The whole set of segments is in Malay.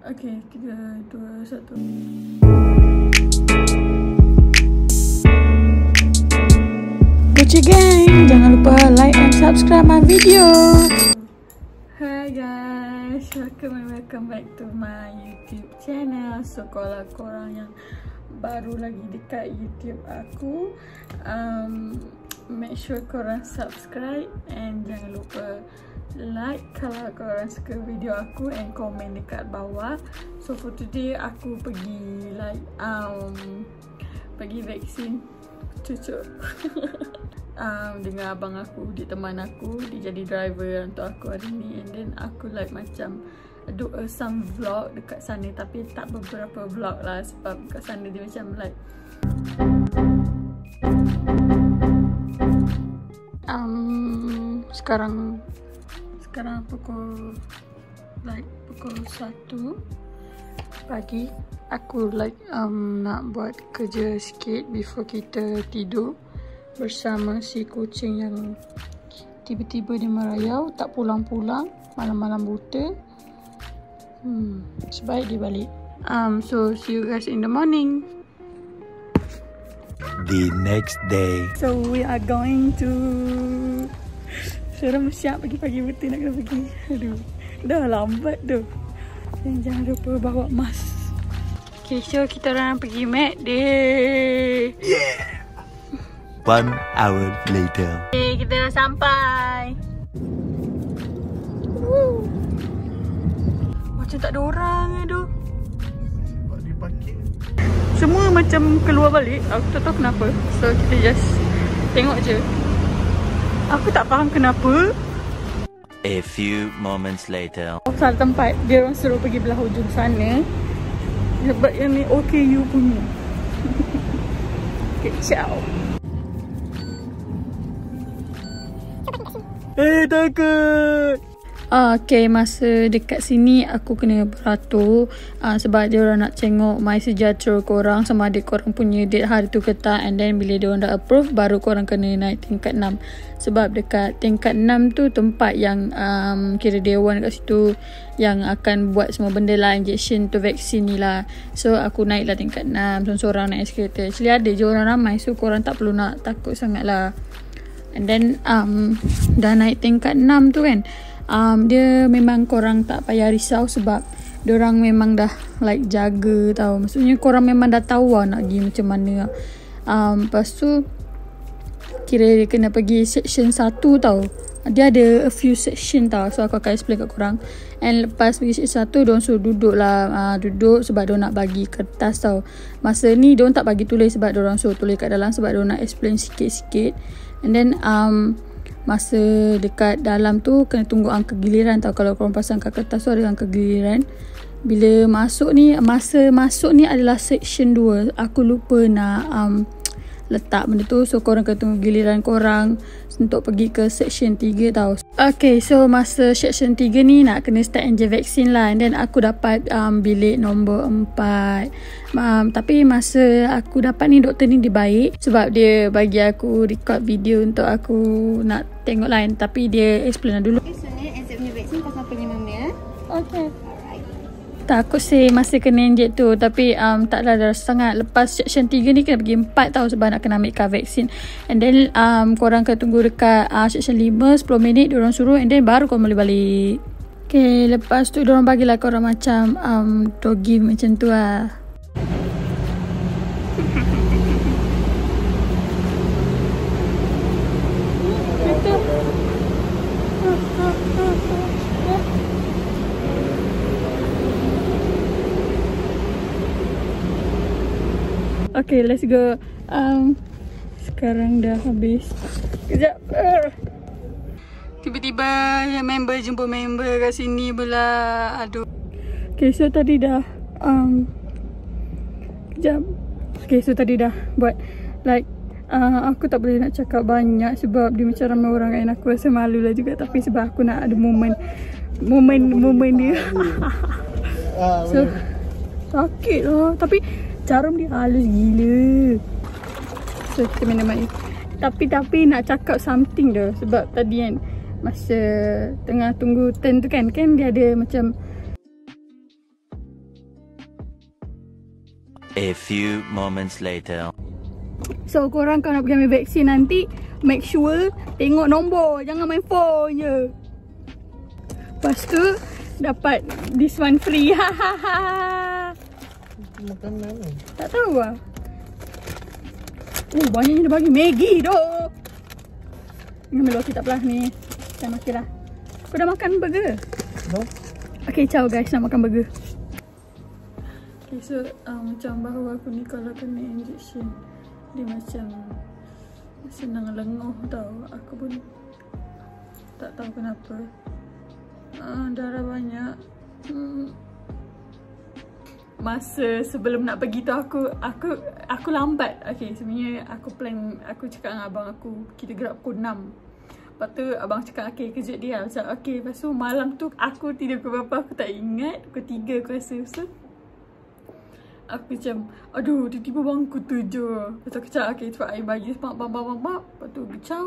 Okay, 3, 2, 1. Gucci gang, jangan lupa like and subscribe my video. Hi guys, welcome back to my YouTube channel. So kalau korang yang baru lagi dekat YouTube aku, make sure korang subscribe and jangan lupa like kalau korang suka video aku and komen dekat bawah. So for today aku pergi pergi vaksin cucuk dengan abang aku, dia teman aku, dia jadi driver untuk aku hari ni. And then aku macam do some vlog dekat sana, tapi tak beberapa vlog lah sebab kat sana dia macam sekarang pukul 1 pagi. Aku nak buat kerja sikit before kita tidur bersama si kucing yang tiba-tiba dia merayau, tak pulang-pulang, malam-malam buta. Sebaik dia balik. So see you guys in the morning. The next day. So we are going to Syarah siap pagi-pagi betul nak kena pergi. Aduh, dah lambat tu. Dan jangan lupa bawa mask. Okay, so kita orang pergi McD. Yeah. 1 hour later. Okay, kita dah sampai. Macam tak ada orang tu. Semua macam keluar balik. Aku tak tahu kenapa. So kita just tengok je. Aku tak faham kenapa. A few moments later. Salah tempat. Dia orang suruh pergi belah hujung sana. Sebab yang ni OKU punya. Okay, ciao. Takut. Okay, masa dekat sini aku kena beratur sebab dia orang nak tengok my sejahtera korang, sama ada korang punya date hari tu ke tak. And then bila dia orang dah approve, baru korang kena naik tingkat 6. Sebab dekat tingkat 6 tu tempat yang kira dewan kat situ yang akan buat semua benda lah, injection tu, vaksin ni lah. So aku naik lah tingkat 6, seorang naik eskalator. Actually ada je orang ramai, so korang tak perlu nak takut sangat lah. And then dah naik tingkat 6 tu kan, dia memang korang tak payah risau sebab diorang memang dah jaga tau. Maksudnya korang memang dah tahu lah nak pergi macam mana. Lepas tu kira dia kena pergi section 1 tau. Dia ada a few section tau. So aku akan explain kat korang. And lepas pergi section 1, diorang suruh duduk lah. Duduk sebab diorang nak bagi kertas tau. Masa ni diorang tak bagi tulis sebab diorang suruh tulis kat dalam, sebab diorang nak explain sikit-sikit. And then masa dekat dalam tu kena tunggu angka giliran tau. Kalau korang pasang kat kertas tu ada angka giliran. Bila masuk ni, masa masuk ni adalah section 2. Aku lupa nak letak benda tu. So korang kena tunggu giliran korang untuk pergi ke section 3 tau. Okay, so masa section 3 ni nak kena start inject vaksin lah. And then aku dapat bilik nombor 4. Tapi masa aku dapat ni, doktor ni dia baik sebab dia bagi aku record video untuk aku nak tengok lain. Tapi dia explain lah dulu. Okay, so ni inject punya vaksin pasal penyemam dia. Okay. Takut sih masa kena inject tu, tapi taklah dah sangat. Lepas section 3 ni kena pergi 4 tau sebab nak kena ambil vaksin. And then korang kena tunggu dekat section 5 10 minit diorang suruh, and then baru korang boleh balik. Okay, lepas tu diorang bagilah korang macam doggy macam tu lah. Okay, let's go. Sekarang dah habis. Kejap. Tiba-tiba member jumpa member kat sini pula. Aduh. Okay, so tadi dah kejap. Okay, so tadi dah buat aku tak boleh nak cakap banyak sebab dia macam ramai orang kan. Aku rasa malu lah juga, tapi sebab aku nak ada moment dia. So sakit lah, tapi jarum dia halus gila. So kita minum air. Tapi nak cakap something dah. Sebab tadi kan masa tengah tunggu turn tu kan dia ada macam A few moments later. So korang kalau nak pergi ambil vaksin nanti, make sure tengok nombor, jangan main phone je. Lepas tu dapat this one free. Hahaha. Makanan ni. Tak tahu lah. Banyaknya dia bagi Maggi tu. Ni ambil roti tak pelas ni. Kita makan lah. Kau dah makan burger? No. Okay, ciao guys, nak makan burger. Okay, so macam bahu aku ni kalau kena injection, dia macam senang lenguh tau. Aku pun tak tahu kenapa. Darah banyak. Masa sebelum nak pergi tu aku lambat. Okay, sebenarnya aku plan, aku cakap dengan abang aku, kita gerak pukul 6. Lepas tu abang cakap okay, kejut dia macam okay. Lepas tu malam tu aku tidur pukul berapa aku tak ingat. Pukul 3 aku rasa. So aku macam aduh, tiba-tiba bangku 7. Lepas tu aku cakap okay, cepat air bagi semak. Lepas tu kecau.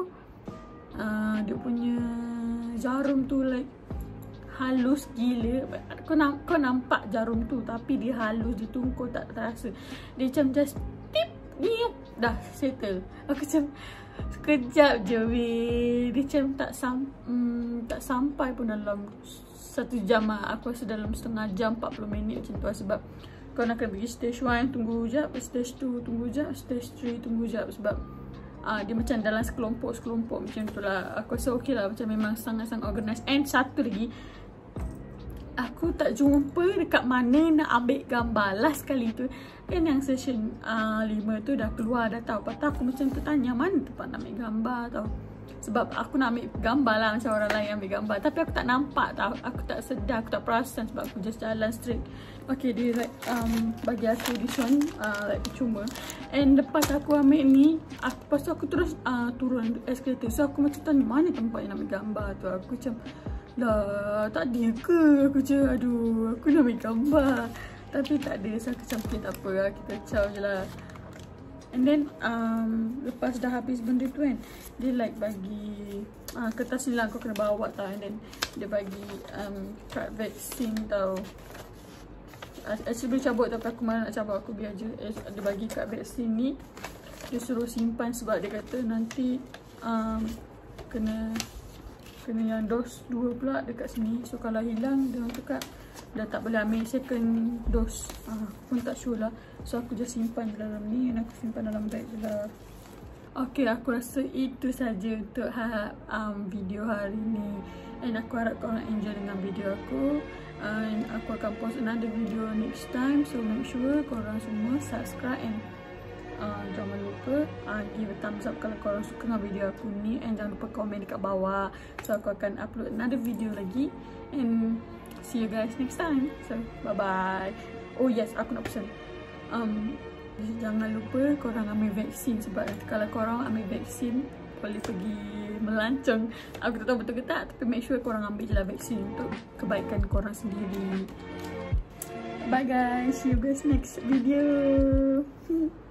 Dia punya jarum tu like halus gila. Kau nampak jarum tu tapi dia halus, dia tungkul tak terasa. Dia macam just tip ni dah settle. Aku macam sekejap je weh. Dia macam tak sampai pun dalam 1 jam lah. Aku rasa dalam setengah jam 40 minit macam tu lah. Sebab kau nak kena pergi stage 1 tunggu sekejap, stage 2 tunggu sekejap, stage 3 tunggu sekejap. Sebab dia macam dalam sekelompok macam tu lah. Aku rasa okey lah, macam memang sangat-sangat organised. And satu lagi, aku tak jumpa dekat mana nak ambil gambar. Last kali tu kan yang session 5 tu dah keluar dah tau. Lepas tu aku macam tertanya mana tempat nak ambil gambar tau. Sebab aku nak ambil gambar lah macam orang lain ambil gambar. Tapi aku tak nampak tau. Aku tak sedar, aku tak perasan sebab aku just jalan straight. Okay, dia like bagi aku this one like percuma. And lepas aku ambil ni, lepas tu aku terus turun escalator. So aku macam tanya mana tempat yang nak ambil gambar tu. Aku macam dah tak ada ke? Aku macam aduh, aku nak ambil gambar tapi tak ada. So aku macam okay, tak apa lah, kita caw je lah. And then lepas dah habis benda tu kan, dia like bagi kertas ni lah kau kena bawa tau. And then dia bagi kad vaksin tau. Actually boleh cabut tapi aku malah nak cabut, aku biar je. Dia bagi kad vaksin ni, dia suruh simpan sebab dia kata nanti kena yang dos 2 pula dekat sini. So kalau hilang, dia orang cakap dah tak boleh ambil second dose. Pun tak sure lah. So aku just simpan dalam ni, dan aku simpan dalam bag je lah. Okay, aku rasa itu saja untuk video hari ni. And aku harap korang enjoy dengan video aku. And aku akan post another video next time. So make sure korang semua subscribe and jangan lupa give a thumbs up kalau korang suka dengan video aku ni. And jangan lupa komen dekat bawah. So aku akan upload another video lagi. And see you guys next time. So bye bye. Oh yes, aku nak pesan, jangan lupa korang ambil vaksin. Sebab kalau korang ambil vaksin boleh pergi melancong. Aku tak tahu betul ke tak, tapi make sure korang ambil je lah vaksin untuk kebaikan korang sendiri. Bye guys, see you guys next video.